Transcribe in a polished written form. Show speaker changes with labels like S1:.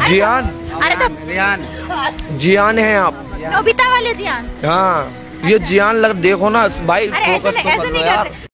S1: जियान।
S2: अरे तो
S1: जियान है आप,
S2: नोबिता वाले जियान।
S1: हाँ ये जियान लग, देखो ना भाई, फोकस तो
S2: ऐसे
S1: कर
S2: नहीं
S1: लो यार।
S2: करते।